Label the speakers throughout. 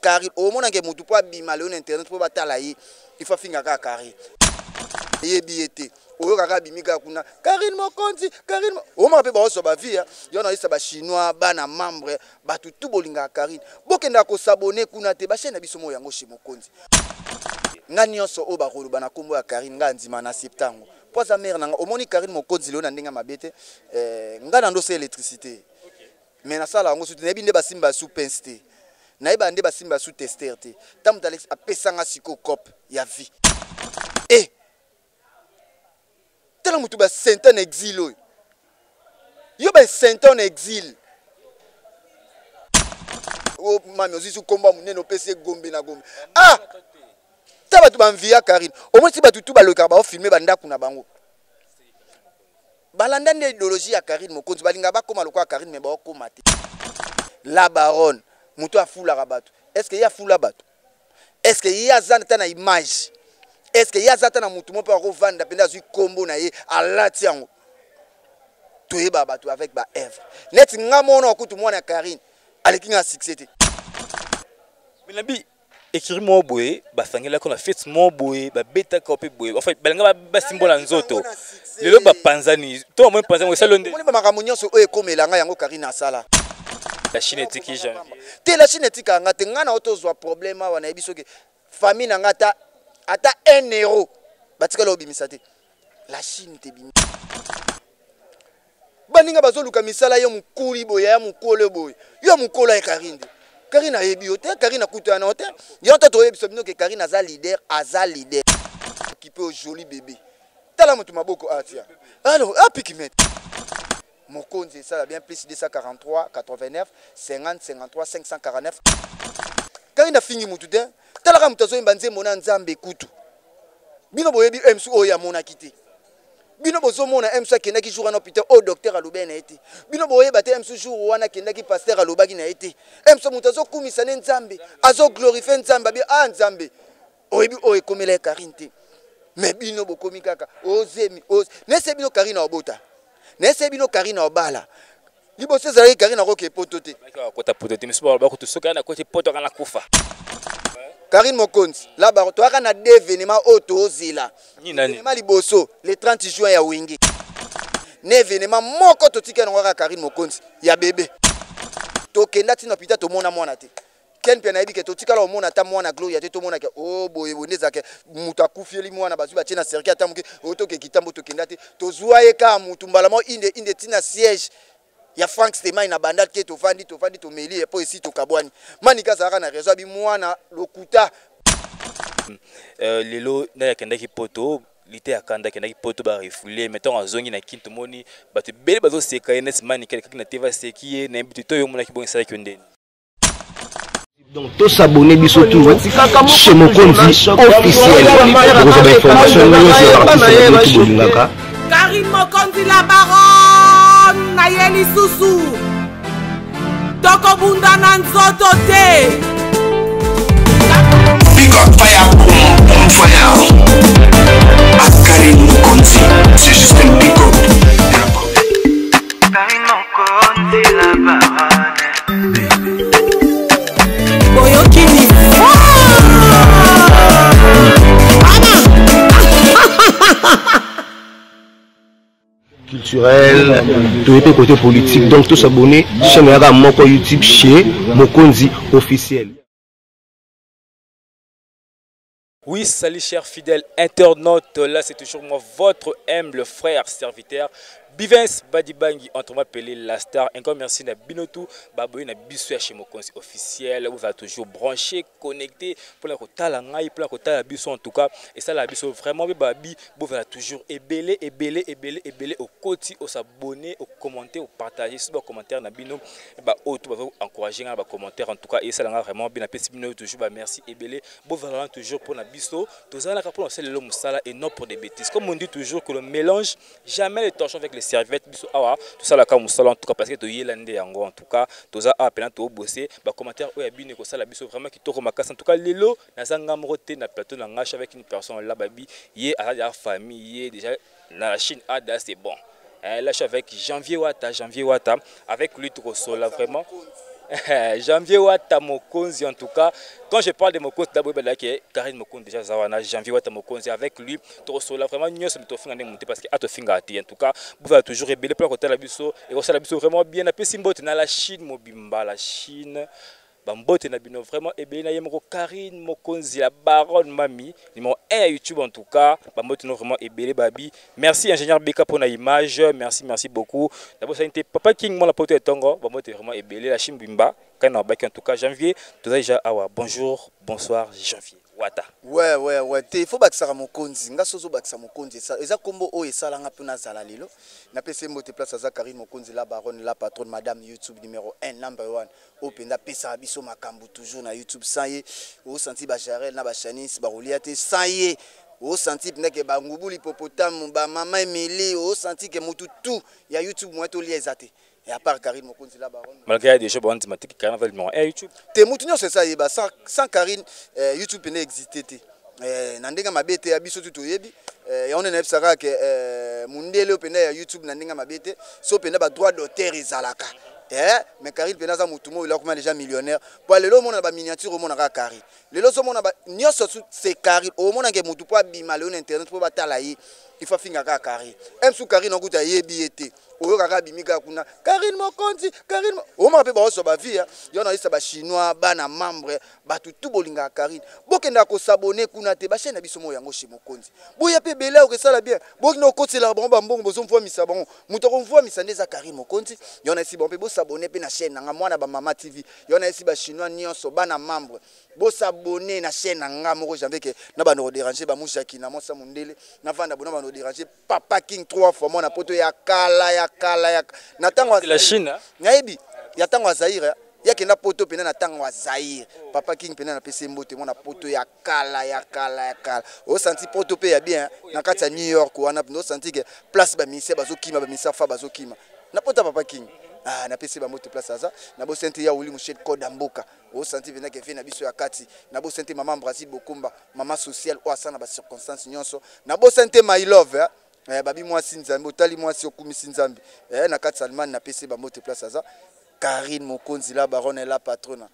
Speaker 1: Karine au moins que mutu po bima le internet po batala yi il faut finga ka Karine yebiete oyo kaka bimika kuna Karine Mokonzi Karine o ma pe ba so ba vie yo na isa ba chinois bana membre batu tout bolinga Karine bokenda ko s'abonner kuna te ba chaîne biso mo yango chez Mokonzi ngani yoso o ba kolo bana kombo ya Karine nga ndima na septango poza mère nanga omoni Karine Mokonzi le na ndenga mabete ngana ndo se électricité mais na sala ngo soutenir binde basimba sous pensté na iba nde basimba sous tester te tamu Alex apesanga siko cop ya vie tala mutu ba saint en exil oyo yo ba saint en exil o mami ozisu komba munene opese gombe na gombe taba tu ba envia Karine au moins si ba tutu ba le ba filmer ba ndaku na bango balanda nde idéologie ya Karine Mokonzi balinga ba koma lokwa Karine mais ba koma te la baronne mutu afula rabatu est-ce que ya fula bato est-ce que ya zanta na image est-ce que ya zata na mutu mo pa ko vanda penda zui kombo na ye alati yango toyeba bato avec ba Eve net ngamono okutu mwana Karine alekinga succès te
Speaker 2: Minabi écrit mo boye basangela ko na fête mo boye ba beta ko pe boye en fait balinga ba simbola nzoto lelo ba panzani to mo panzani ko salonde
Speaker 1: moni ba makamunyo so e komelanga yango Karine asala
Speaker 2: la Chine etiki janvier
Speaker 1: te la Chine etika ngate ngana otozwa problème wana ebiso ke famille na ngata ata 1 euro batika lo bimisa te la Chine te bimi baninga bazoluka misala yo mukuli boya ya mukole boy yo mukola e Karine Karine ayebi yo te Karine akuta na hotel yo to yebiso bino ke Karine aza leader qui peut au joli bébé tala mutu maboko atia alors apikimet Mokonzi ça a bien plus 243 89 50 53 549 Karine fingi mutu te talaka mutazo imbanze mona nzambe kutu bino boyebi emsu oya mona kite bino bozo mona emsu akenda ki jour na hôpital au docteur aloba na été bino boyeba te emsu jour wana kenda ki pasteur aloba ki na été emsu mutazo kumisa ne nzambe azo glorifier nzambe bi nzambe oyebi oye komela Karine te mais bino bokomi kaka ozemi nese bino Karine obota nese bino Karine obala liboso ezali Karine akoke poto te
Speaker 2: akota poto te misibo ba ko to soka na ko te poto kana kufa
Speaker 1: Karine Mokonzi là ba to aka na événement auto ozila
Speaker 2: ni nani
Speaker 1: événement liboso le 30 juin ya wingi ne événement moko to tika na Karine Mokonzi ya bébé to kenda tina pita to mona mwana te ken pe na yebi ke to tika la mona ta mwana gloria te to mona ke o boye boneza ke muta kufieli mwana bazu ba tina cercle ata muke oto ke kitambo to kenda te to zuwa ye ka mutu mbalamo inde tina siège ya Frank Stema ina bandal ke to fandi to meli et po ici to kabwani manika zaka na rezo bi mwana lokuta
Speaker 2: lelo na yakenda ki poto lité akanda kenda ki poto ba refoulé mettons azongi na kinto moni bato bele bazo seka enes manika kaki na teva seki na bitu to yo mona ki bon sala ki ndeni
Speaker 3: donc tous s'abonner biso tout chez Mokonzi officiel vous avez information
Speaker 4: Karine Mokonzi la baronne Nayeli Susu Toko bunda na nzoto te
Speaker 5: Big up fire, boom fire Karine Mokonzi, c'est juste un big up Karine Mokonzi la baronne
Speaker 4: Boyoki ni
Speaker 3: culturel, tout était côté politique, donc tous s'abonner chaîne Moko YouTube chez Mokonzi officiel.
Speaker 2: Oui, salut chers fidèles internautes, là c'est toujours moi, votre humble frère serviteur Bivens Badibangi, entre m'appeler la star. Encore merci na Binotou, Baboy na Bissou chez Mokonzi officiel. Vous êtes toujours branché, connecté pour la kota la ngai, pour la kota la Bissou en tout cas. Et ça la Bissou vraiment babi, vous êtes toujours ébélé au côté, au s'abonner, au commenter, au partager, sur vos commentaires na Bino, bah auto va vous encourager dans vos commentaires en tout cas. Et ça la vraiment bien apprécié Bino toujours bah merci ébélé. Vous êtes toujours pour la Bissou, tous en la pour lancer le musala et non pour des bêtises. Comme on dit toujours que le mélange jamais les torchons avec les serviettes biso awa tout ça la ka musala en tout cas parce que to yelande yango en tout cas toza apena to bosser ba commentaire oya bine ko sala biso vraiment ki toko makasa en tout cas lelo na zanga mroté na plateau na ngache avec une personne là babi yé à la famille yé déjà na la Chine ada c'est bon là je suis avec Janvier Wata avec lui tout là vraiment Janvier Wata Mokonzi, en tout cas, quand je parle de Mokonzi, d'abord, Karine Mokonzi, déjà, Zawana, Janvier Wata Mokonzi, avec lui, Torosola, vraiment, nous sommes montés parce que Atofinga, en tout cas, vous allez toujours révéler pour le côté de la biso, et aussi la biso vraiment bien, après, si dans la Chine, Mobimba, la Chine. Bambote na bino vraiment ebeli na yemoko Karine Mokonzi la baronne mami numéro 1 à YouTube en tout cas bambote no vraiment ebeli babi merci ingénieur Beka pour la image merci beaucoup d'abord ça était Papa King mon la pote tongo bambote vraiment ebeli la chimbimba quand on en tout cas janvier tout ça déjà awa bonjour bonsoir janvier Wata
Speaker 1: ouais te faut bakisa Mokonzi nga sozo bakisa Mokonzi eza kombo o esala nga pena zala lelo na pese mbote place za Karine Mokonzi la baronne la patronne madame YouTube numéro 1 number 1 openda pesa biso makambu toujours na YouTube sans ye o senti ba Jarel na ba Chanis ba Roliate sans ye o senti ndeke ba ngubuli popotamo ba mama Emily o senti ke mutu tout ya YouTube moi to liezate. Et à part Karine Mokonzi la baronne.
Speaker 2: Malgré des choses bonnes, thématiques Karine va le numéro 1 YouTube.
Speaker 1: T'es moutinho c'est ça sans Karine YouTube n'existait pas. Nandinga mabete ya biso tout yebi on est nebsaka que mundele openda ya YouTube nandinga mabete so penda ba droit d'auteur ezalaka. Mais Karine pena za mutumo il a comment déjà millionnaire. Pour lelo mona ba miniature au mona ka Karine. Lelo so mona ba nyoso c'est Karine au mona ke mutu po bima le internet po batala yi. Il faut finir ka Karine. Même sous Karine on goûte yebi été. Oyo kaka bimika kuna Karine Mokonzi Karine o ma pe ba so ba vie yo na isa ba chinois bana membre ba tout bolinga Karine bokenda ko s'abonner kuna te ba chaîne biso mo yango chez Mokonzi boya pe bela o sala bien bokino kotela bon ba mbongo bozo mfwa misa bon muto ko mfwa misa ndeza Karine Mokonzi yo na isi bon pe bo s'abonner pe na chaîne nga mwana ba mama TV yo na isi ba chinois nyonso bana membre bo s'abonner na chaîne nga moko janvier ke na ba no déranger ba mujaki na mosa mundele na vanda bona ba no déranger Papa King 3 fois mona poto ya kala ya na tango
Speaker 2: la Chine
Speaker 1: naibi ya tango Zaire ya kenda poto pena na tango Zaire Papa King pena na pese mbote mona poto ya kala o senti poto pe ya bien na kati ya New York wana no senti que place ba ministère bazokima ba ministère fa bazokima na poto Papa King na pese ba moto place aza na bo senti ya uli mushel koda mboka o senti pena ke fe na biso ya kati na bo senti maman Brazil bokumba maman social o asana ba circonstances nyonso na bo senti my love babi moi sinzambi otali moi si okumi sinzambi na kati Salman na PC ba moto place aza Karine Mokonzi la baronne la patronne.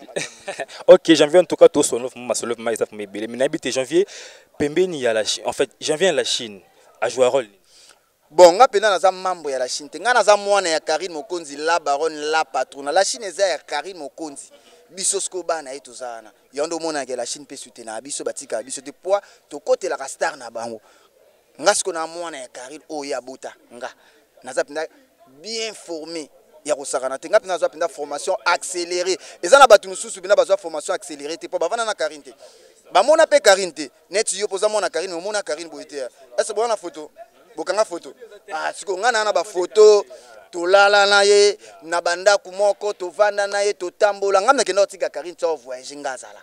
Speaker 2: OK, janvier en tout cas tout son offre ma solo ma isaf mebele mais habité janvier pembeni ya la Chine en fait janvier à la Chine a joué rôle
Speaker 1: bon nga pena naza membre ya la Chine nga naza mwana ya Karine Mokonzi la baronne la patronne la Chine eza ya Karine Mokonzi biso sko bana etozana yondo mona ke la Chine pe soutenir biso batika biso de poids to côté la star na bango nga siko na mwana ya Karine o ya bota nga naza penda bien formé ya kosakana te nga penda naza penda formation accélérée ezana batu mususu penda bazwa formation accélérée te po bavana na Karine te ba mona pe Karine te net yo poza mona Karine o mona Karine boite est-ce bona photo bokanga photo siko nga na ba photo to lala na ye na banda kumoko to vanda na ye to tambola nga mekenda otika Karine to voyage ngazala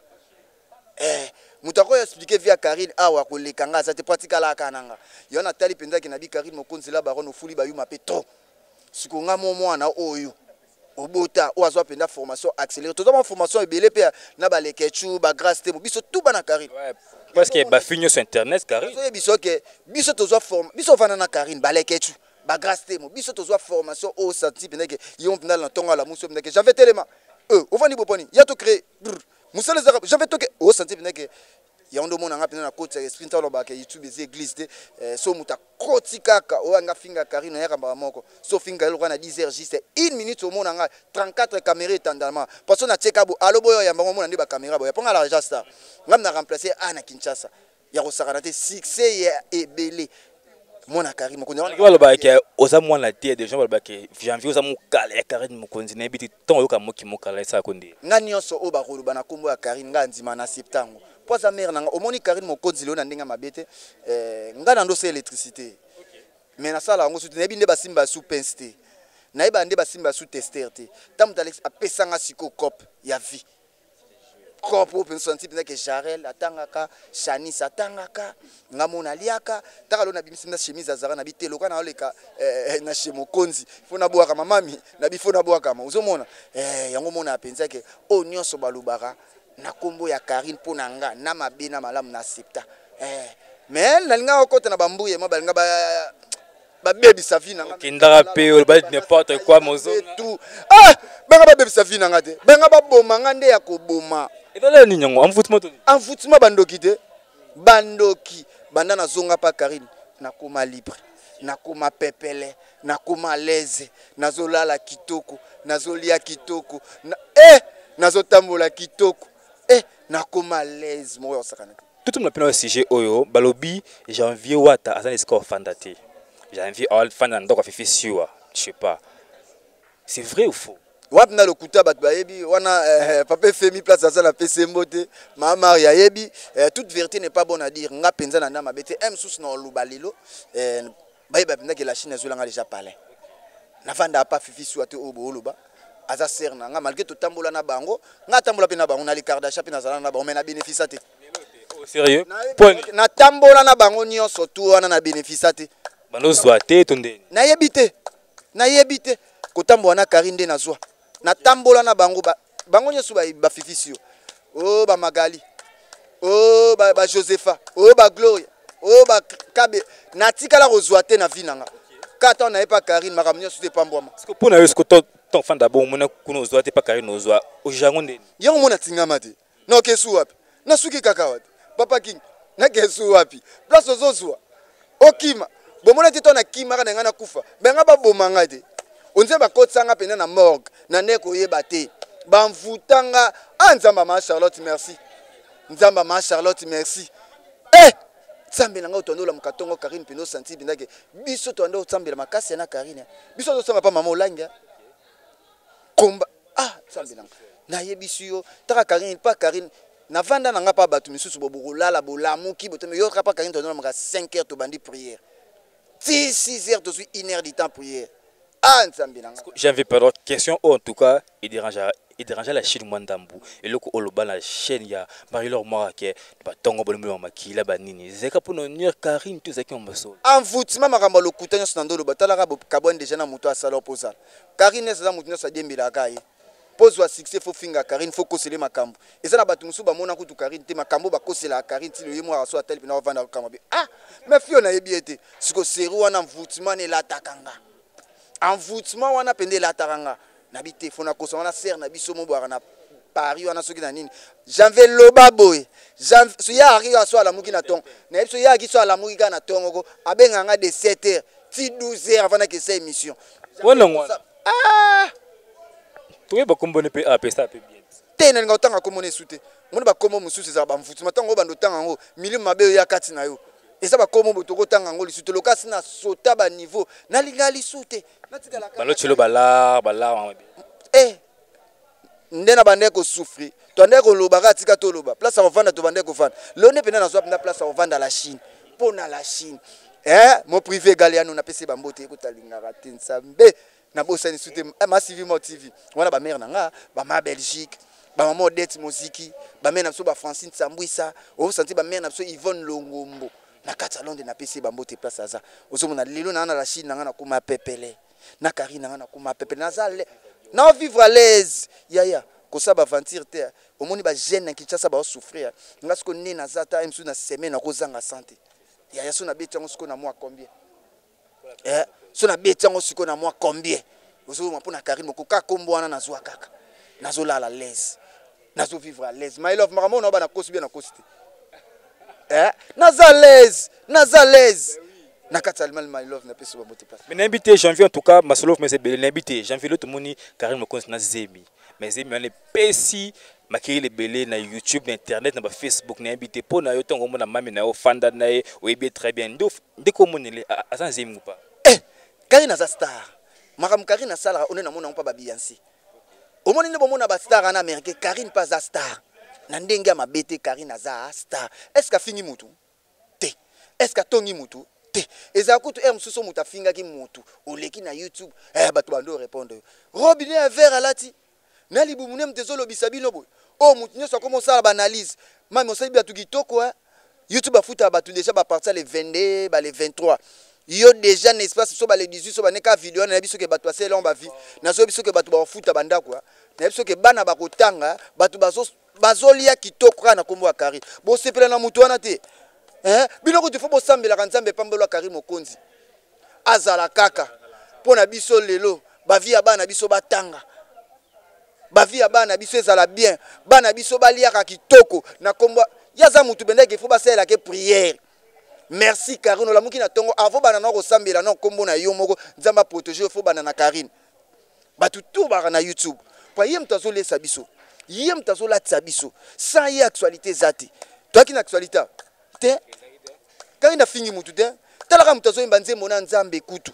Speaker 1: mutako expliquer via Karine awa koleka nga za te pratika la kananga yona tali penza ke na bi Karine Mokonzi la baronne ofuli ba yuma pe to siko nga mo mwana oyo obota o azwa penda formation accélérée to ma formation ebele pe na ba lekechu ba grâce te biso tout bana Karine
Speaker 2: parce que ba finyo sur internet Karine
Speaker 1: so biso ke biso to zwa forme biso vana na Karine ba lekechu ba grâce te mo biso to zwa formation o senti penda ke yon penda na tonga la muso penda ke j'avais tellement ovani boponi ya to créer musale za j'avais to ke o senti penda ke ya ndo mona nga pena na côté ya sprinter lo ba ke YouTube les églises te so muta koti kaka o nga finga Karine ya kamba moko so finga lo kana 10h juste 1 minute au mona nga 34 caméras étendellement parce qu'on a check abo alo boyo ya mbango mona ndi ba caméra boyo ponga la registre ngam na remplacer ana Kinshasa ya ko sakana te succès ya ebele mona Karine Mokonzi
Speaker 2: wala ba ke oza mwana te des gens wala ba ke janvier oza mukala ya Karine Mokonzi na biti ton yo ka moki mukala sa konde
Speaker 1: nga nyonso o ba rolo bana kombo ya Karine nga ndima na septembre pour sa mère nanga omoni Karine Mokonzi lo na ndinga mabete nga na ndose électricité mais na sala ngo soutene binde basimba sous pensté na iba nde basimba sous tester te tamuta Alex apesanga siko cop ya vie cop open senti pena ke Jarel atangaka Chanis atangaka ngamona liaka takalo na bimisinda chemise azara na bitelo kana oleka na chez Mokonzi fona boaka mamami na bifona boaka ma uzomona yango mona apenza ke o nyonso balubaka na kombo ya Karine pona nga na mabe na malamu na septa mais nalinga okota na bambuye mo balinga babebisa vie nanga
Speaker 2: kindara pe o ba n'importe quoi mozo
Speaker 1: tout ah benga babebisa vie nanga te benga baboma nga nde ya koboma
Speaker 2: etala ni nyongo
Speaker 1: envoûtement bandoki te bandoki banda nazonga pa Karine nakoma libre nakoma pepele nakoma à l'aise nazolala kitoko nazolia kitoko nazotambola kitoko nakoma à l'aise mo osakana
Speaker 2: tout le monde a sujet oyo balobi janvier wata azan score fandate janvier all fanda ndoko fifi siwa je sais pas c'est vrai ou faux
Speaker 1: wap na lokuta bat bayebi wana papa femi place à la PC mbote mama ya yebi toute vérité n'est pas bonne à dire nga penza na ndama bete sous na lubalilo bayeba penza que la Chine ezolanga déjà parlé na vanda pas fifi siwa te obo oloba aza ser na nga malgré to tambola na bango nga tambola pe na bango na li Kardashian pe na zala na bango mais na bénéfice te
Speaker 2: sérieux
Speaker 1: na tambola na bango nyonso tu wana na bénéfice te
Speaker 2: bando zwa te tonde
Speaker 1: na yebite kotambola na Karine na zwa na tambola na bango bango nyonso ba fifisio ba Magali ba Josepha ba Gloria ba Kabe na tikala kozwa te na vinanga kata na epa Karine makambo nyonso te pambwama
Speaker 2: parce que pour na yosko ton fan d'abord mona kuno zwa te pa Karine ozwa o jango ndeni
Speaker 1: yango mona tingama te no kesu wapi na suki kaka wapi papa king na kesu wapi place ozozwa okima bomona te to na kima kana ngana kufa benga ba bomanga te onze ba kotsanga pena na morgue na ndeko yeba te bamvutanga nzamba ma Charlotte merci nzamba ma Charlotte merci tsambe nanga otondola mukatongo Karine peno senti bindake biso to ndo tsambela makasi na Karine biso to sanga pa mama olanga komba tsambe nanga na yebisiyo taka Karine pa Karine na vanda nanga pa batu misusu bobolala bolamuki botome yo pa Karine tondola maka 5 heures to bandi prière 6 heures to 1 heure du temps prière
Speaker 2: j'avais peur question en tout cas il dérangeait la Chine Mwandambu et le oloba la chaîne ya Marie-Laure Moraké ba tongo bolumba makila banini zeka pour nonir Karine tout ça qui on maso
Speaker 1: envoûtement makamba lokuta nyo ndolo batala ka kabone déjà na muto asala opposal Karine ça muto nyo sa dembela kai pose wa succès faut finga Karine faut kosele makambo eza na batu musu ba mona kutu Karine te makambo ba kosela Karine ti le yemo aso atel pina vanda kamabe mais fio na yebiete siko seru wana envoûtement ne la takanga envoûtement wana pende la taranga na bité fona koso wana ser na biso mobwara na Paris wana soki na nini janvier loba boy so ya ari aso ala muki na ton na biso ya ki so ala muki na tongo abenga nga de 7h ti 12h avant que cette émission
Speaker 2: wana toi ba kombone pe apesa pe bien
Speaker 1: tena nga otanga komone sute mona ba komo mususu za ba envoûtement tango ba ndotanga ngo milimu mabe ya kati na yo eza ba komo botoko tanga ngo lisuto lokasi na sota ba niveau na linga lisute natikala
Speaker 2: balo chelo bala
Speaker 1: ndena bande ko souffrir to ndeko ko lobaka tika to loba place à vendre to bande ko vendre lone pena na zo pena place à vendre la Chine pona la Chine mon privé galiano na pese bambote ko talinga ratensambe na bosani sute massive mo TV wana ba mère nanga ba ma Belgique ba maman Odette Moziki ba mère na so ba Francine Sambwisa o senti ba mère na so Yvonne Longombo na kata Londres na pese bambote place aza ozomona lelo na la Chine nanga na kuma pepele na Karine nanga na kuma pepele na zale na vivre à l'aise yaya ko sa ba aventure te omoni ba jeune na Kinshasa ba souffrir ngasko ne na zata msu na semaine na kozanga santé yaya so na betango siko na mois combien so na betango siko na mois combien ozomona pona Karine ko ka kombo wana na zwa kaka nazo la à l'aise nazo vivre à l'aise my love makambo na ba na kosi bien na kosi Nazalez Nakatalement my love na peso ba place.
Speaker 2: Mais n'invité janvier en tout cas Masolov mais c'est bel invité janvier l'autre moni Karine Mokonzi na Zemi mais Zemi on est pesi makiri le belé na YouTube na internet na ba Facebook na invité pour na yo tongo mona mami na yo fanda na ye oyebi très bien ndeko monele asan Zemi ou pas
Speaker 1: Karine za star makam Karine sala on na mona pa ba Beyoncé o moni ne bomona ba star na Amérique Karine pas za star na ndenge ma bete Karine za star est-ce que fingi mutu te est-ce que tongi mutu te eza kutu msuso muta finga ki mutu oleki na YouTube bato bando répondre robinet un verre alati na libu munem tezolo bisabino boy mutu nyoso comme ça ba analyse mami osali batu kitoko YouTube afuta batu déjà ba partir les 22 ba les 23 yo déjà n'espace so ba les 18 so ba neka vidéo na biso ke batu asela on ba vie na so biso ke batu ba futa banda kwa na biso ke bana ba kotanga batu bazolia kitoko kana kombo akari bo sepela na mutu wana te biloko te fo bo sambela kanzambe pambelo Karine Mokonzi azala kaka pona biso lelo bavi ya bana biso batanga bavi ya bana biso ezala bien bana biso baliaka kitoko na kombo yaza mutu bendeke fo basela ke prière. Merci Karine la muki na tongo avant bana na kosambela na kombo na yo moko nzamba protéger fo bana na Karine batu tout ba na YouTube pa yem tazo lesa biso yem tazo la tsabiso sans y actualité zati toi qui na actualité te Karine fingi mutu te talaka mutazo imbanze mona nzambe kutu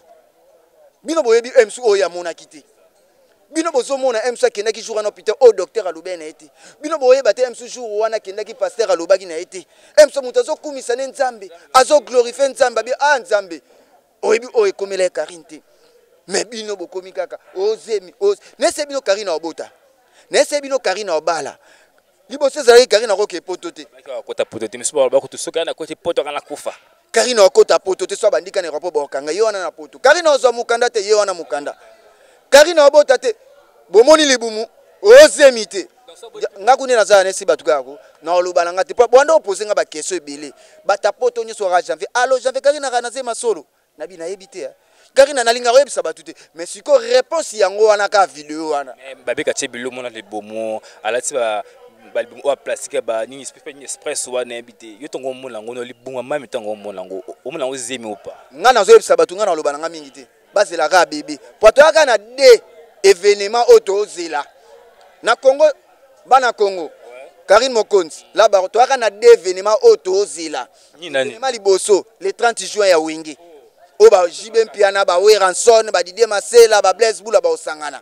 Speaker 1: bino boyebi emsu oya mona kité bino bozo mona emsu akenda ki jour na hôpital au docteur alobe na été bino boyeba te emsu jour wana kenda ki pasteur alobaki na été emsu mutazo kumisa ne nzambe azo glorifier nzambe bi a nzambe oyebi o ekomela Karine te mais bino bokomi kaka ozemi nese bino Karine obota nese bino Karine obala liboso ezali Karine akoke poto te
Speaker 2: kota poto te miso ba ko to soka na koti poto kana kufa
Speaker 1: Karine okota poto te so bandika ne rapport bokanga yo wana na poto Karine ozo mukanda te yo wana mukanda Karine obota te bomoni libumu ozemi te ngakuni na za nesi batu kako na oloba nga te bwanda opose nga ba question ebele bata poto nyoso ra janvier allo janvier Karine kana zema solo na bina yebite Karine na linga yebisa batu te mais siko réponse yango wana ka vidéo wana
Speaker 2: babeka tshebilo mona le bomo alati ba balbum o plastique ba ni express wana ebite yo tongo molango no libunga mami tongo molango o molango zemi opa
Speaker 1: nga na zo yebisa batu nga na oloba nga mingi te bazela ka bébé poto aka na de événement auto zela na Congo bana Congo Karine Mokonzi là ba to aka na de événement auto zela
Speaker 2: ni nani
Speaker 1: événement liboso le 30 juin ya Wenge o ba jibe mpiana ba Weranson ba Didier Masela ba Blaise Bula ba osangana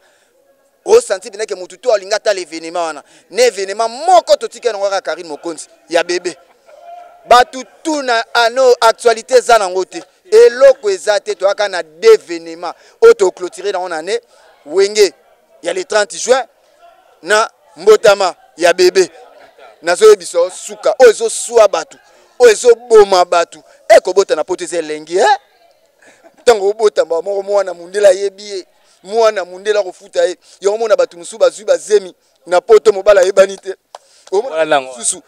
Speaker 1: o senti bina ke mutu to alinga ta l'événement wana ne événement moko to tika na Karine Mokonzi ya bébé batu tuna ano actualité za nango te eloko ezate to aka na d'événement auto clôturer dans année Wenge ya le 30 juin na mbotama ya bébé nazo biso suka ozo suwa batu ozo boma batu eko bota na poteze lengi tango bota ba mwana mundela yebi mwana mundela kofuta ye yo mona batu musu bazwi bazemi na poto mobala yebanite o mona susu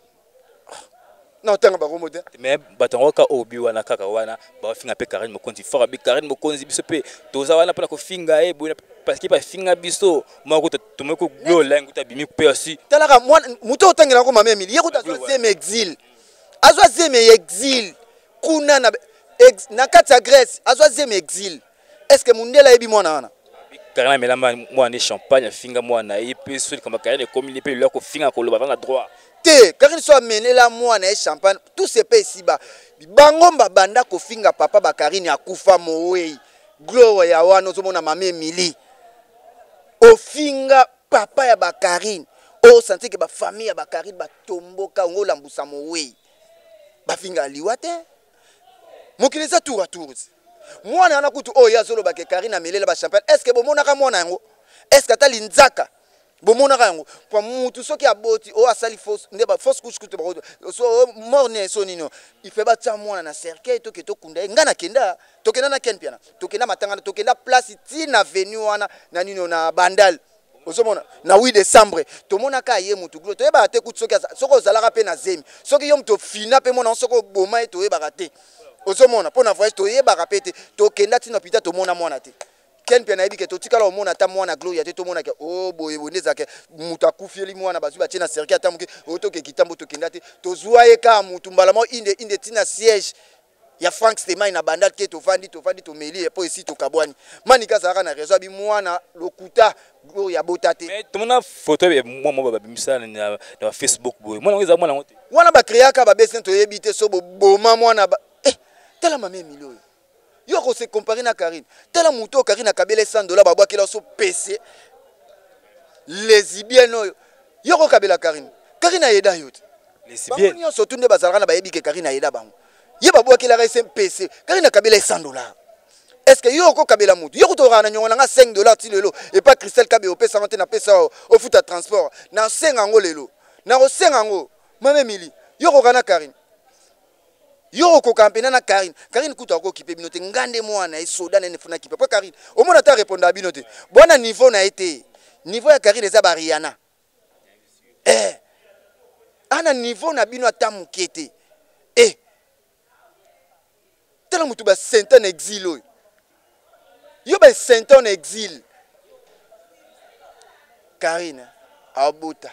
Speaker 1: non tanga ba komote
Speaker 2: mais batango ka obi wana kaka wana ba finga pe Karine Mokonzi fora bi Karine Mokonzi biso pe toza wana pona ko finga parce que ba finga biso moko tomeko glo lengo ta bimi pe aussi
Speaker 1: talaka muto otangela ko mama Emile yekuta zeme exil azwa zeme exil kuna na kati ya Grèce azwa zeme exil est-ce que mundela yebi mwana wana
Speaker 2: Karine melamba mwana champagne finga mwana epe soli kama Karine comme il peut leur ko finga ko loba nga droit
Speaker 1: te Karine so amenela mwana e champagne tout se paye ici ba bangomba banda ko finga papa ba Karine akufa mowe gloire ya wana ozomona mama Emily o finga papa ya ba Karine o senti ke ba famille ya ba Karine ba tomboka ngola mbusa mowe ba finga liwa te mokilisa tour à tour mwana ana kutu o yazolo ba ke Karine amelela ba champagne est-ce que bomona ka mwana yango est-ce que atali nzaka bomona yango kwa mutu soki aboti o asali fausse ndeba fausse couche kutu ba so morne so nino il fait ba tsa mwana na cercueil to ke to kunda ngana kenda to kenda na ken piana to kenda matanga to kenda place ti na venue wana na nino na bandal ozomona na 8 décembre to mona ka ye mutu glo to yeba te kutu soki soko zalaka pe na zemi soki yo mutu fina pe mona soko boma e to yeba te ozomona pona voyage to yeba rapete to kenda ti na pita to mona mwana te ken pe na yebi ke to tikala omona ta mwana gloria te to mona ke o boye boneza ke mutu akufieli mwana bazu ba tina cercle atamuke oto ke kitambo to kenda te to zuwa ye ka mutu mbalamo inde tina siège ya Frank Stema na bandal ke to fandi to meli po ici to kabwani manika zaka na rezo bi mwana lokuta gloria botate
Speaker 2: mais to mona photo be mwa ba bimisa na Facebook boy mwana ngeza mwana ngote
Speaker 1: wana ba créaka ba besen to yebite so boma mwana ba tala mama Emile yo ko se comparer na Karine tala muto Karine akabele $100 babwa kila so PC lesbienne yo ko kabela Karine ayeda yo lesbienne yo surtout nde bazalaka na bayebi ke Karine ayeda bango ye babwa kila rese PC Karine akabela $100 est-ce que yo ko kabela mutu yo ko to rana nyonga nga $5 ti lelo et pas Christelle Kabe au pesa na pesa au futa transport na senga ngo lelo na ko senga ngo mama Emile yo ko kana Karine yo ko campagne na Karine kuta ko kipe binote ngande mwana e soda nene funa kipe po Karine o mona ta répondre à binote bona niveau na été niveau ya Karine za bariana ana niveau na bino atamukete tela mutu ba senten exilo yo ba saint en exil Karine abota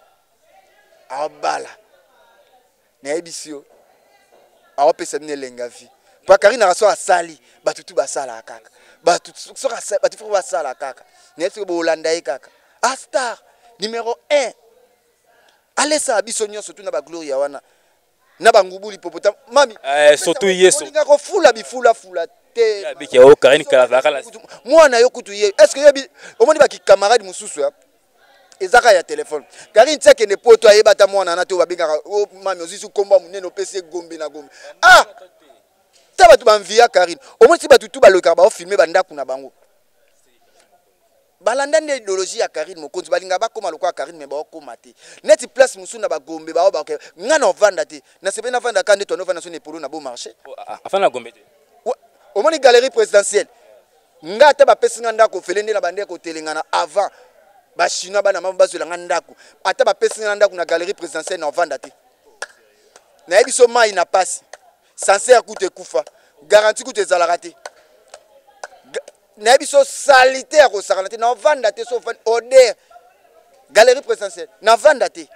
Speaker 1: abala na ebisio awopesa mine lenga vie pa Karine raso asali batutu basala kaka batutu so asali batutu basala kaka neti bo Holanda e kaka a star numéro 1 allez ça biso nyonso tuna ba gloria wana na bangubuli popota mami
Speaker 2: surtout yeso
Speaker 1: nga ko fula bifula fula te
Speaker 2: ya biki o Karine kala kala
Speaker 1: mwana yo kutu ye est-ce que yebi omoni ba ki camarade mususu ya ezaka ya téléphone Karine tseke ne poto ayeba ta mwana na to babingaka o mami ozisu komba munene opese gombe na gombe ah ta batu banvia Karine omoni si batu tu baloka ba filmer bandaku na bango balanda nde idéologie ya Karine mokonzi balinga bakoma lokwa Karine me ba okoma te neti place musu na bagombe ba ba ngana ovanda te na sebe na vanda kande to novana so ne polo na beau marché
Speaker 2: afana gombe te
Speaker 1: omoni galerie présidentielle nga ta ba pesi nganda ko felende na bande ko telengana avant ba chinois bana mabazo la ngandako ata ba pesi nganda ko na galerie présidentielle na ovanda te na ebiso mai na passe sincère coûte kufa garantie coûte ezalaka te na biso salité ya kosakana te na vanda te so odeur galerie présidentielle na vanda te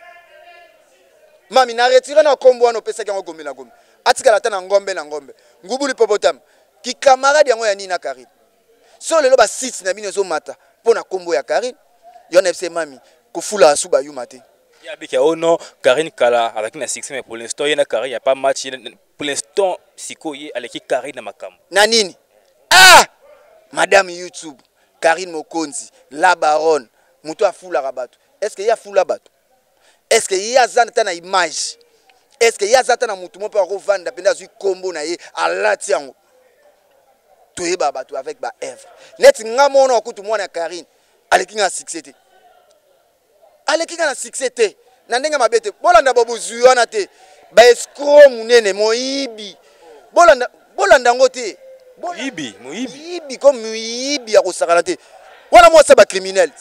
Speaker 1: mami na retire na kombo wana opesa kango gombe na gombe atikala ta na ngombe ngubuli popotam ki camarade yango ya nina Karine so lelo ba site na bino zo mata pona kombo ya Karine yo na FC mami kofula asuba yuma te
Speaker 2: ya biki o non Karine kala avec na succès mais pour l'instant il y a Karine il y a pas match pour l'instant siko yi aleki Karine na makambo
Speaker 1: na nini ah Madame YouTube, Karine Mokonzi, la baronne, muto a fula rabato. Est-ce qu'il y a fula bato? Est-ce qu'il y a zana image? Est-ce qu'il y a zana mutu mo pa revendre penda zu combo na ye à latiango? Toye ba bato avec ba Eve. Net ngamo na okutu mwana Karine. Aleki nga succès te. Aleki nga succès te. Na ndenga mabete. Bolanda bobuzu wana te. Ba escroc munene moyibi. Bolanda ngote. Muibi comme muibi ya kosakana te wana moi ça ba criminel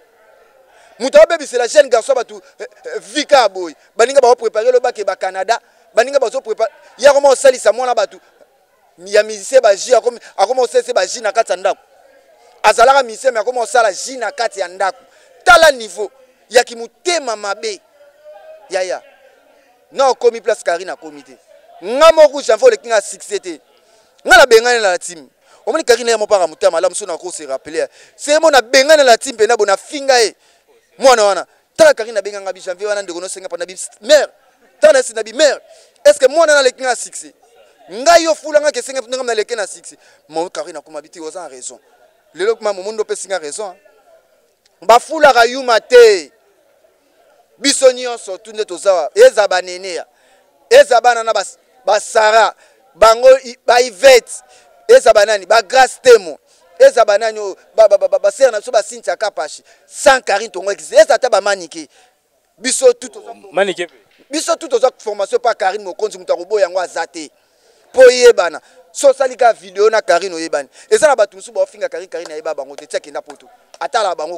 Speaker 1: muta baby c'est la jeune garçon ba tout vika boy baninga ba préparer le bac ba Canada baninga ba zo préparer ya comment salisa mwana ba tout ya musicien ba ji akoma osese ba ji na kati ya ndako azalaka musicien mais akoma osala ji na kati ya ndako tala niveau ya kimutema mabe ya na komi place Karine komité ngamo ku janvo le kinga succès te ngala bengane la team omoni Karine mo para mutama la mso na ko se rappeler c'est mo na bengane la team pena bona finga e mwana wana tala Karine benganga bi janvier wana ndeko no senga pana bi mère tala sina bi mère est-ce que mwana na le kinga succès ngai yo fulanga ke senga na le kinga succès mo Karine ko mabiti oza raison lelo kuma mo mundo pe singa raison ba fula ga yuma te biso nyonso tunde tozawa eza banene eza bana na basara bango ba Yvette eza banani ba Grace Temo eza banani ba sera na so ba Cynthia Kapashi sans Karine tongo eza ta ba manike biso tout
Speaker 2: manike
Speaker 1: biso tout oza formation pa Karine Mokonzi mutako boya yango azate po yebana so salika video na Karine oyebani eza na batu musu ba ofinga Karine yeba bango te tia kenda poto atala bango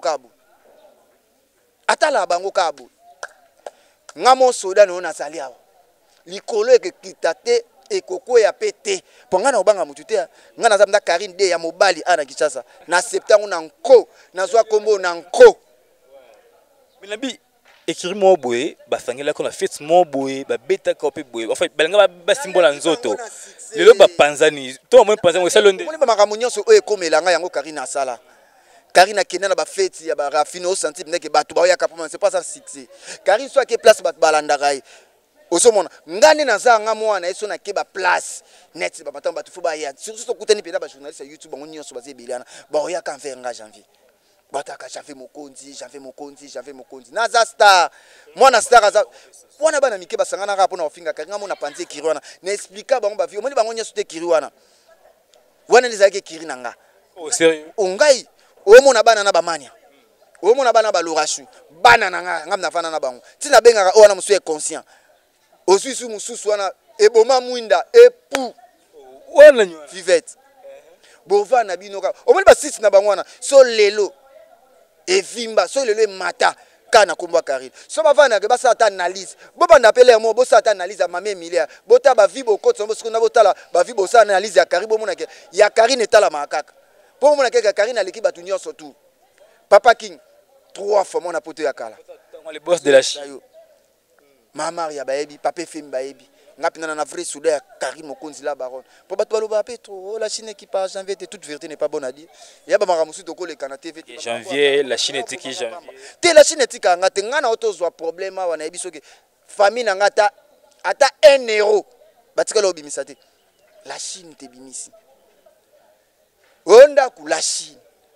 Speaker 1: kabo ngamo soda no na sali awo likolo ekitate ekoko ya pete ponga na obanga mutu te ngana zamda Karine de ya mobali ana Kinshasa na septembre na nko na zwa kombo na nko
Speaker 2: Binabi écrit mo boye ba sangela ko na fête mo boye ba beta ko pe boye en fait balanga ba symbole nzoto lelo ba panzani to mo panzani salonde
Speaker 1: moni ba makambo nyonso o ekomelanga yango Karine asala Karine akena na ba fête ya ba rafino senti ndeke bato ba ya kapoma c'est pas ça succès Karine soit ke place ba balanda gai osomona ngane naza nga mwana eso na ke ba place net ba matamba batu fuba ya surtout kutani pena ba journaliste ya YouTube bango nyonso baze biliana ba oya kan faire nga janvier bataka janvier mokonzi naza star mwana star aza mwana bana mike basangana ka pona ofinga ka nga mona panze kiriwana na expliquer bango ba vie moni bango nyonso te kiriwana wana nizake kiri nanga
Speaker 2: oh sérieux
Speaker 1: ongai omona bana na bamania omona bana ba lorashu bana nanga ngamna fana na bango tina benga ona musu conscient osusu mususu wana eboma mwinda epu
Speaker 2: wana nyo
Speaker 1: vivette bova na binoka omoni ba site na bango wana so lelo evimba so lelo mata kana komba Karine so bavana ke basa ta analyse bo banda pele mo bo sa ta analyse mame milliard bota ba vibo kotso bo sikuna botala ba vibo sa analyse ya Karine bomona ke ya Karine etala makaka Pour moi, Karine a l'équipe à surtout. Papa King, 3 fois mon apote ya kala.
Speaker 2: Les boss de la Chine.
Speaker 1: Maman ya baebi, papa Fim baebi. Ngapina na vrai soudain Karine Mokonzi la baronne. Pour battre le bapé trop, la Chine qui passe janvier, toute vérité n'est pas bonne à dire. Il y a ba maramusu to ko le kana TV.
Speaker 2: Janvier, la Chine est qui janvier.
Speaker 1: Te la Chine est ka ngate ngana auto problème wana yebi soki famille na ngata ata 1 euro. Batika lo bimisa te. La Chine te bimisi. Onda ku la Chine.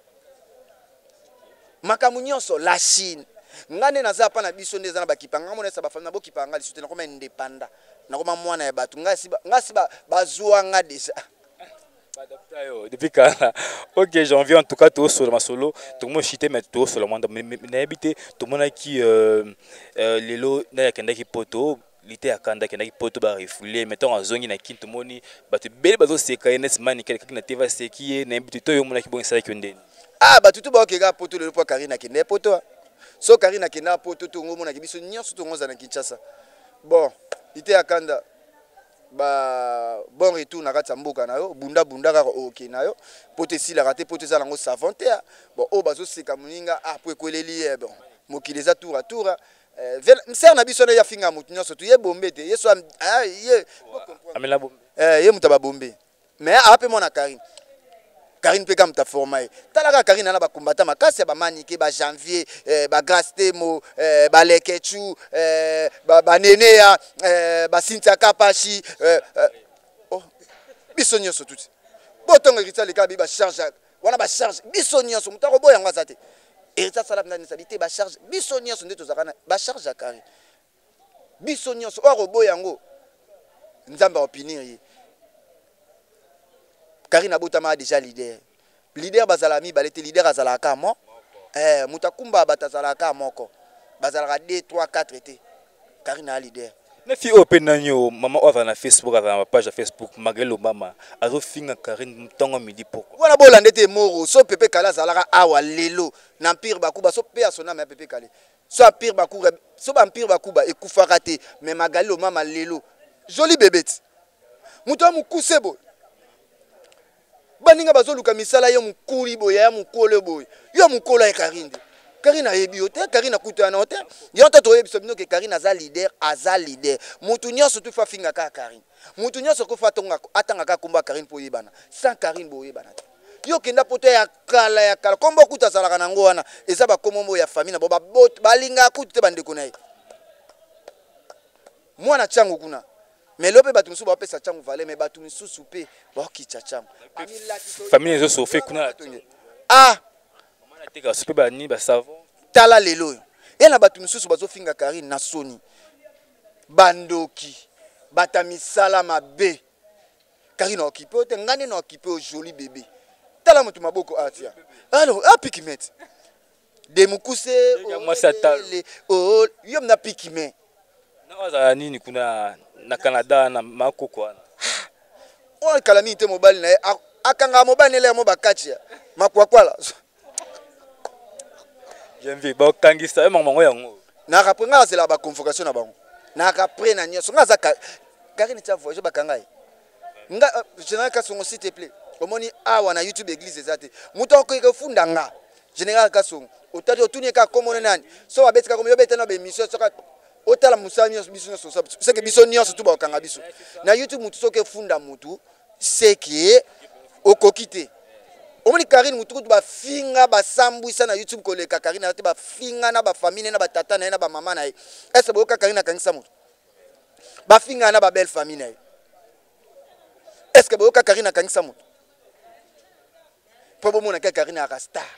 Speaker 1: Makamu nyonso la Chine. Ngane naza pa na biso ndeza na bakipanga ngamo nesa bafana bokipanga lisute na koma indépendant. Na koma mwana ya batu ngasi bazwa nga déjà.
Speaker 2: Depuis quand ok janvier en tout cas tout sur ma solo tout le monde chité mais tout sur le monde mais habité tout le monde qui lelo na yakenda ki poto lité akanda kenda ki poto ba refoulé mettons en zone na kinto moni batu bele bazo seka ines mani quelqu'un na teva seki na habité to yo mona ki bonisa ki ndeni
Speaker 1: ah batu to ba okega poto lelo po Karina kende poto so Karina kenda poto to ngomo na kibiso nyonso to ngoza na Kinshasa bon lité akanda ba bon retour na kati mboka na yo bunda ka ok na yo pote si la raté pote za lango savante bon o bazo seka muninga ah po ekoleli bon mokili za tour à tour mser na biso na ya finga mutu nyonso tu ye bombe te yeso ye
Speaker 2: amela bombe
Speaker 1: ye mutaba bombe mais ape mona Karine pe kam ta formaye talaka Karine na ba kombata makasi ba manike ba janvier ba Grastemo ba Lekechu ba Nenea ba Cynthia Kapashi oh biso nyonso tuti botonga kitsa le kabi ba charge wana ba charge biso nyonso mutako boya ngwa zate erita sala ndani sabité ba charge biso nyonso ndeto zakana ba charge Karine biso nyonso oro boya ngo nzamba opinir ye Karine abotama déjà leader bazalami balete leader azalaka mo mutakumba batazalaka moko bazalaka 2 3 4 été Karine a leader
Speaker 2: na fi open nanyo mama ova na Facebook ava na page Facebook Magelo mama azo finga Karine mtongo midi poko
Speaker 1: wana bolande te moro so pepe kala zalaka awa lelo na empire bakuba so pe asona me pepe kale so empire bakuba so ba empire bakuba ekufaka te mais Magelo mama lelo joli bébé muto mukusebo baninga bazoluka misala yo mukuli boya ya mukole boy yo mukola e Karine ayebi yo te Karine akuta na hotel yo to toyebi so bino ke Karine aza leader mutu nyonso tu fa finga ka Karine mutu nyonso ko fa tonga atanga ka komba Karine po yebana sans Karine boye bana yo kenda poto ya kala kombo kuta salaka nango wana eza ba komombo ya famille na bo balinga kutu te bandeko na ye mwana changu kuna mais lope batu musu ba pesa changu vale mais batu musu pe ba kicha changu
Speaker 2: famille zo sofe kuna
Speaker 1: ah
Speaker 2: mama na teka sope ba ni ba savon
Speaker 1: tala lelo ye na batu musu bazo finga Karine na soni bandoki batamisala mabe Karine occupé te ngane na occupé au joli bébé tala mutu maboko atia alors pikimet de mukuse oh yom na pikimet
Speaker 2: na waza nini kuna na Canada na makoko wana
Speaker 1: on calamité mobile na akanga mobile le mo bakachia makwakwala
Speaker 2: janvier ba kangisa mamango yango
Speaker 1: na raprenga c'est la ba convocation na bango na après na nyoso ngaza Karine tia voyage bakanga nga général Kasongo s'il te plaît omoni awa na YouTube église ezate muto ko funda nga général Kasongo otati otuni ka komona nani so babetika komo yobeta na be mission so otala musami biso so c'est que biso nyonso tu ba kanga biso na YouTube mutu soke funda mutu c'est que okokite omoni Karine mutu tu ba finga ba sambwisa na YouTube koleka Karine ate ba finga na ba famille na ba tata na ba mama na est-ce boka Karine akangisa mutu ba finga na ba belle famille na est-ce que boka Karine akangisa mutu po bomona ka Karine aka star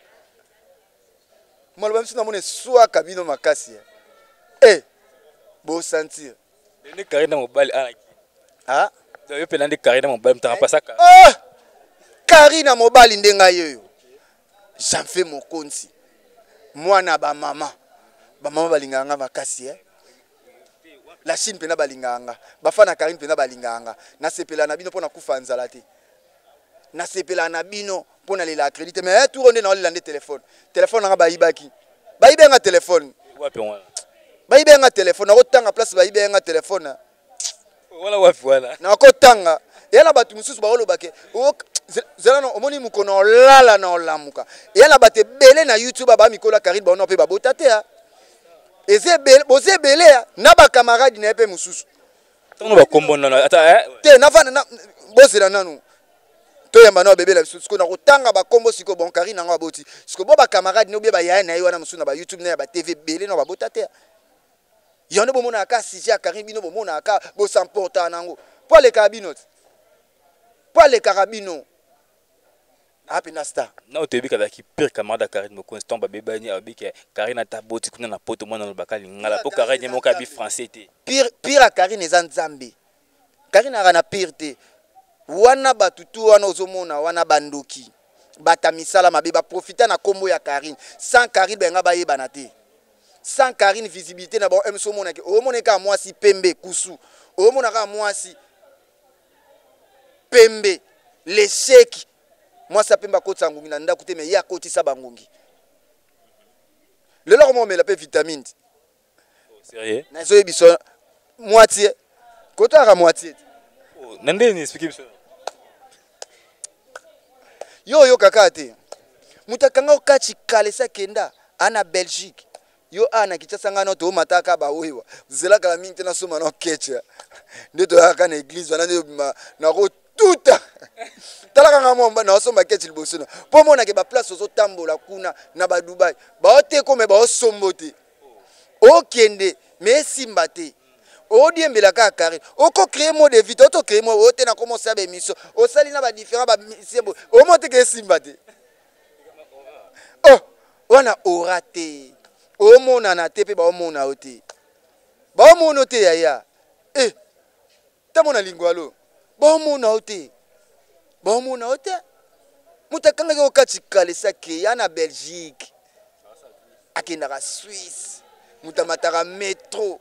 Speaker 1: maloba biso na mona soit kabino makasi beau sentir.
Speaker 2: Les Karine mobile
Speaker 1: ah
Speaker 2: yo pe nande Karine mobile mtaka pasaka
Speaker 1: Karine mobile ndenga yoyo j'en fais mon konsi mwana ba mama balinganga makasi la Chine pena balinganga bafana Karine pena balinganga na sepela na bino pona kufa nzala te na sepela na bino pona lela crédit mais tout ronde na lande téléphone nga bayibaki bayibenga téléphone
Speaker 2: wapi wana
Speaker 1: bayibenga téléphone na kotanga place bayibenga téléphone
Speaker 2: wala wapi wana
Speaker 1: na kotanga yala batu mususu ba olobake zela no omoni mukono lala na olamuka ya na bate belé na YouTube ba mikola Karine ba on peut ba botate ya eze belé boze belé na ba camarade na pe mususu
Speaker 2: tono ba kombo na ata
Speaker 1: te na vana na bozela nanu to yamba na bébé la siko na kotanga ba kombo siko bon Karine nga boti siko bo ba camarade no be ba ya na yo na musu na ba YouTube na ba TV belé na ba botate ya no bomona ka sije ya Karine bino bomona ka bo s'emporta nango pour les carabinot pour les carabinot apena star
Speaker 2: na otebi ka ki pire camarade Karine mo constant ba bebani abiki Karine ata boti kuna na poto mona no bakali ngala po Karine mo ka bi français te
Speaker 1: pire Karine eza nzambe Karine ara na pire te wana batutu wana ozomona wana bandoki batamisala mabe ba profiter na kombo ya Karine sans Karine benga ba yebana te sans Karine visibilité na bon emso mona ke o mona ka mwasi pembe kusu o mona ka mwasi pembe l'échec moi ça pemba kotsa ngungi na ndako te me ya kotisa bangungi lelo ko mo mela pe vitamine
Speaker 2: sérieux
Speaker 1: na zo ebiso moitié kotaka moitié
Speaker 2: nande ni expliquer biso
Speaker 1: yo kaka te mutakanga okachi kalesa kenda ana Belgique yo ana kichasanga no to mataka ba wewa zelaka la mingi na soma no kecha ndeto yaka na église wana na ko tuta talaka ngamomba na soma kechi liboso na po mona ke ba place ozo tambola kuna na ba Dubai ba oteko me ba osombote okende mais simba te odiembela ka Karine oko créer mot de vie to créer mot ote na commencer à émission o sali na ba différent ba mission o monte ke simba te oh wana orate o mona na te pe ba o mona ote ba o mona ote ya ta mona lingwalo ba o mona ote mutakanga ko kachikale sake ya na Belgique akenda ka Suisse mutamataka métro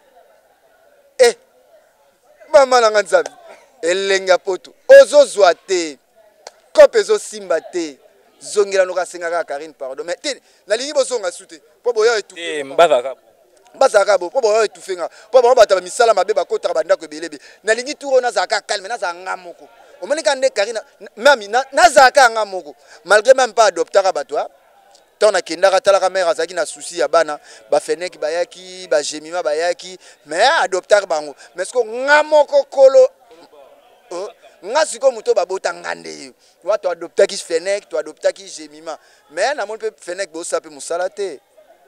Speaker 1: mama na nganzabi elenga poto ozozwa te kope zo simba te zongela no kasenga ka Karine pardon mais te na lingi bozonga sute po boya etu mbazaka bo po boya etu fenga po boya bata misala mabe bakota banda ko belebe na lingi turo na zaka calme na za ngamoko omoni kande Karine mami na zaka ngamoko malgré même pas adoptera batwa tona kendaka talaka mère azaki na souci ya bana ba fenek bayaki ba jemima bayaki mais adopter bango mais ko ngamoko kolo ngasiko muto babota ngande wa to adopter ki fenek to adopter ki jemima mais na mon pe fenek bo sape musala te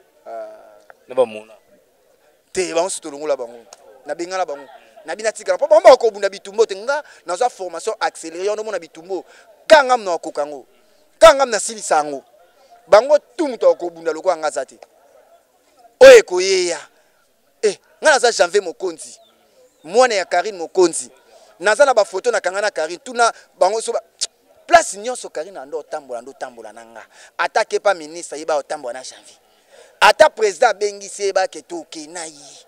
Speaker 2: na ba mona
Speaker 1: te ba on sutolongola bango na bengala bango na binatika po ba ko bunda bitumbo te nga na za formation accélérée on mona bitumbo kangam na kokango kangam na silisango bango tumuto ko bunda loko ngaza te oye koyeya ngana za Janvier Mokonzi mwana ya Karine Mokonzi naza na ba photo na kangana Karine tuna bango so place nyonso Karine ando tambola nanga atake pa ministre yeba otambola na Janvier ata président bengisi ba ke toke na yi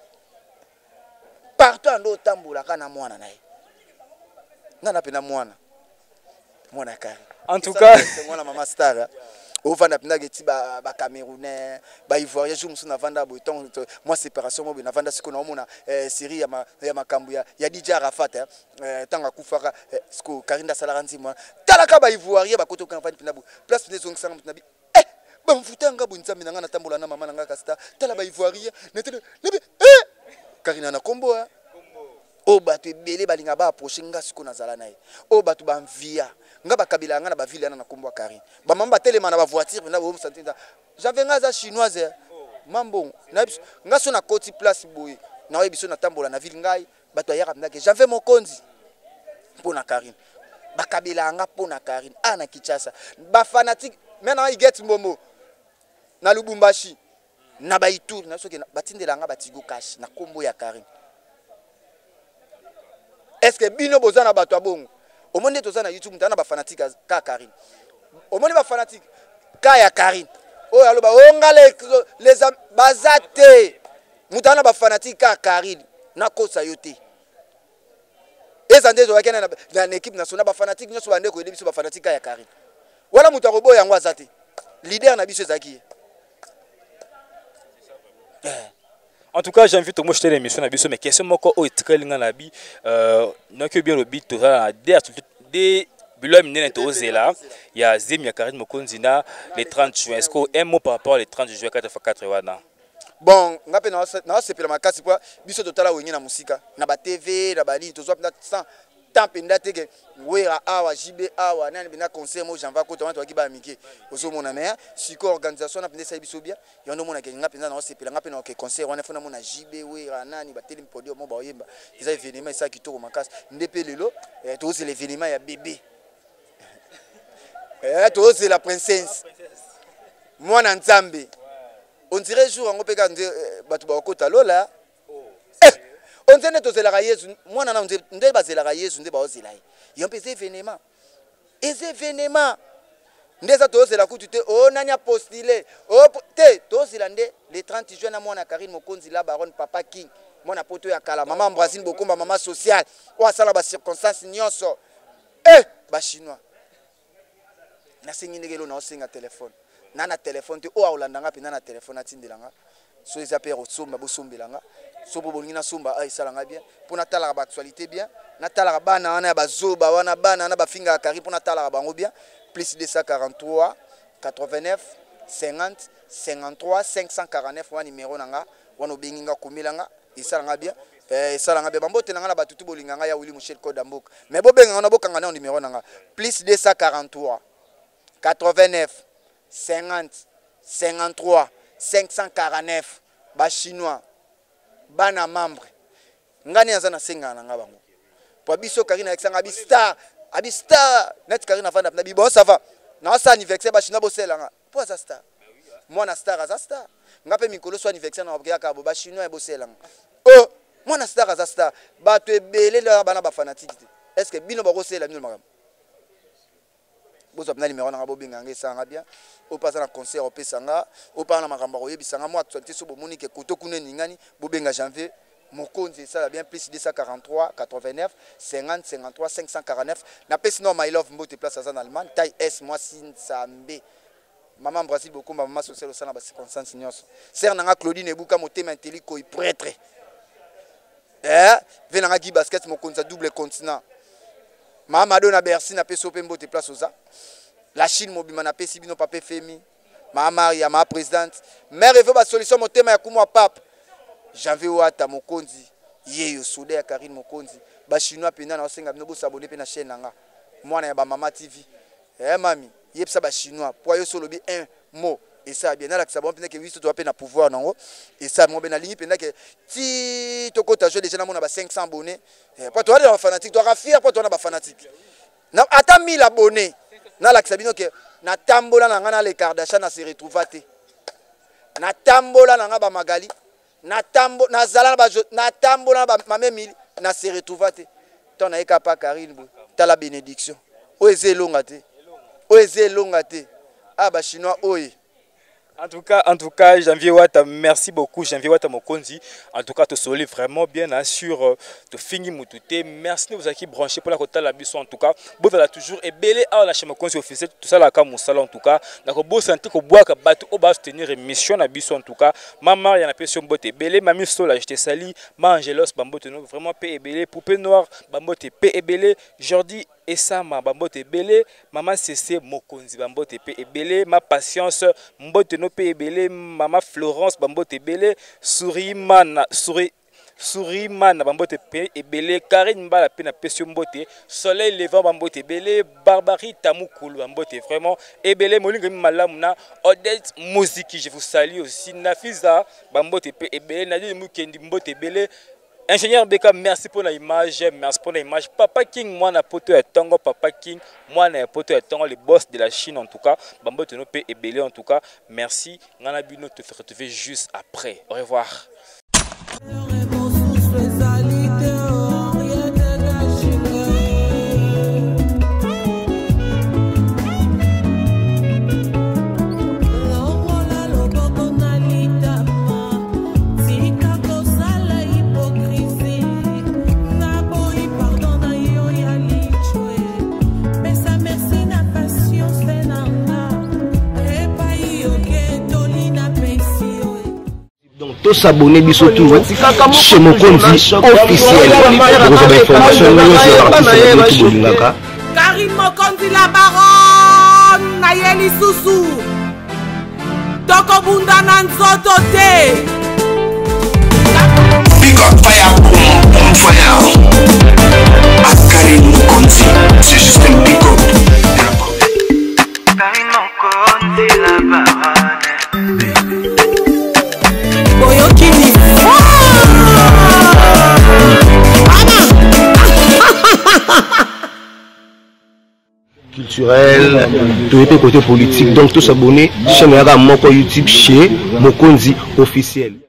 Speaker 1: partout ando tambola kana mwana na ye ngana pena mwana Karine
Speaker 2: en tout cas
Speaker 1: mwana mama star au vanda pina geti ba Camerounais ba Ivoirien jour musu na vanda boton moi séparation mo na vanda siko na mona série ya makambu ya DJ Arafat tanga kufaka siko Karinda salaka nzima talaka ba Ivoirien ba koto kan vanda pina bu place pina zongisa na bi ba mfutanga bunzambi nanga na tambola na mama nanga kasta tala ba Ivoirien netele Karina na kombo o batu ebele balinga ba approcher nga siko na zala naye o batu ba mvia nga bakabila nga na ba ville na kombo Karine ba mamba telema na ba voiture na bo santinza j'avais nga za chinoise mambo na nga so na koti place boye na oyebiso na tambola na ville ngai batu ayaka ndake j'avais Mokonzi pona Karine bakabila nga pona Karine ana Kinshasa ba fanatique maintenant il get momo na Lubumbashi na ba Ituri na soki batindela nga batigo cash na kombo ya Karine. Est-ce que bino bozana bato abongo omoni tozana YouTube mutana ba fanatique ka Karine omoni ba fanatique ka ya Karine oyo aloba onga les bazate mutana ba fanatique ka Karine na kosa yote ezande zo wakena na équipe nationale ba fanatique nyoso bande ko edebiso ba fanatique ka ya Karine wala mutu akobo yango azate leader na biso ezaki.
Speaker 2: En tout cas, j'invite tout le monde à l'émission, mais question moko o itkalinga nabi, n'a que bien le bit to ça Bilo minene tozela ya Zemi ya Karine Mokonzi na le 30 juin. Est-ce que un mot par rapport le 30 juin 4x4 wana?
Speaker 1: Bon, ngape na sepela makasi kwa biso totala wenye na musika na ba TV na ba ligne tozwa penda sans temps penda teke wera awa JB awa nani bina concert mo janva ko to ki ba miki ozo mona mais siko organisation na penda sa biso bien yondo mona ke ngape na sepela ngape na ke concert wana fona mona JB wera nani ba tele podium mo ba oyemba eza événement ça kitoko makasi ndepe lelo tozo l'événement ya bébé tozo la princesse mwana nzambe. On dirait jour on peut garder batuba kota lola. On dirait to zela Yesu, moi na ndé bazela Yesu ndé ba ozela. Yon pese événement. Ez événement. Ndeza to zela kutu te o nanya postulé. O te to zela ndé le 30 juin na mwana Karine Mokonzi la baronne Papa King. Mwana poto ya kala maman Brazil bokomba maman sociale. O asala ba circonstances nyonso. Ba chinois. Na sengi ngelo na osenga téléphone. Nana téléphone te o aolandanga pe nana téléphone atindelanga so eza pe rosomba bosombelanga so bo bolingina somba ai salanga bien pona tala ba actualité bien na tala bana wana ba zoba wana bana na ba finga kari pona tala bango bien plus 243 89 50 53 549 wa numéro nanga wana obenginga komilanga isalanga bien salanga bien bambote nanga na batutu bolinganga ya Willy Michel Kodamboka mais bobenga na bokanga na numéro nanga plus 243 89 50 53 549 ba chinois bana membre ngani azana senga na ngabango po biso Karine Alexandre abi star net Karine fanda na bibo ça va na sa anniversaire ba chinois boselanga po za star mwana star za star ngape mikolo so anniversaire na obya ka ba chinois e boselanga mwana star za star ba to ebele la bana ba fanatique est-ce que bino ba kosela bino makam bozo pena numéro na bobinga ngesanga bien au passer en concert au pesanga au parler na makamba oyebisanga mo actualité so bomoni ke koto kuna ningani bobenga janvier Mokonzi ça bien plus 243 89 50 53 549 na pesi no my love mbote place en Allemagne taille S moi Sinsambe maman Brazil beaucoup maman sociale sana ba circonstance nyonso ser nanga Claudine Ebuka motema intellico et prêtre venanga gi basket Mokonzi double continent Mama Dona Bercy na peso pe mbote place oza. La Chine mobima na pesi bino pape Femi. Ma Maria ma présidente. Mère veut ba solution motema ya kumwa pape. Janvier wata Mokonzi. Yeyo soda ya Karine Mokonzi. Ba chinois pena na osenga bino bo s'abonner pe na chaîne nanga. Mwana ya ba Mama TV. Mami, yebsa ba chinois. Po yo solobi un mot. Et ça bien là que ça bon pena ke wiso to na pouvoir nango. Et ça mo ben na ligne pena ke ti to kota jouer déjà na mona ba 500 abonnés. Pas toi les fanatiques, toi fier pas toi na ba fanatique. Na ata 1000 abonnés. Na la que ça bino ke na tambola na ngana les Kardashian na se retrouver te. Na tambola na ngaba Magali. Na tambo na zala na tambola ba mame 1000 na se retrouver te. Ton na eka pa Karine bo. Ta la bénédiction. O ezelonga te. O ezelonga te. Ah ba chinois oye.
Speaker 2: En tout cas, Janvier Wata, merci beaucoup, Janvier Wata Mokonzi. En tout cas, tu solis vraiment bien sur te finir moutouté. Merci de vous avoir branché pour la côté de la biso. En tout cas, vous avez toujours et belé à la chaîne Mokonzi officiel. Tout ça là, comme salon en tout cas. D'accord, vous sentez que vous boire battu au bas tenir émission na biso en tout cas. Maman, il y en a personne botte belé. Mamie Sola, j'étais sali. Ma Angelos, bambote vraiment paix et belé. Poupée noire, bambote paix et belé. Jordi et ça, ma bambote belé. Maman CC Mokonzi, bambote paix et belé. Ma patience, mbote no paix et belé. Maman Florence, bambote belé. Sourimana, Sourimana, bambote paix et belé. Karine Mbala, pena pesio mbote. Soleil levant, bambote belé. Barbarie Tamoukul, bambote vraiment. Et belé, molinga malamuna. Odette Mouziki, je vous salue aussi. Nafiza, bambote paix et belé. Nadine Moukendi, bambote belé. Ingénieur Beka, merci pour l'image, merci pour l'image. Papa King, moi na poto et Tongo, Papa King, moi na poto et Tongo, les boss de la Chine en tout cas. Bambo Tenope et Belé en tout cas. Merci. Ngana Bino te fait retrouver juste après. Au revoir.
Speaker 3: S'abonner bisotou chez Mokonzi officiel. Vous avez information
Speaker 4: mokonzi la baronne Nayeli Susu tokobunda na nzoto te.
Speaker 5: Big up fire, boom, boom fire. Akari Mukonzi, c'est juste un big up. Akari Mukonzi la baronne.
Speaker 4: Boyokini
Speaker 3: culturel, tout était côté politique, donc tous s'abonner chaîne Moko YouTube chez Mokonzi officiel.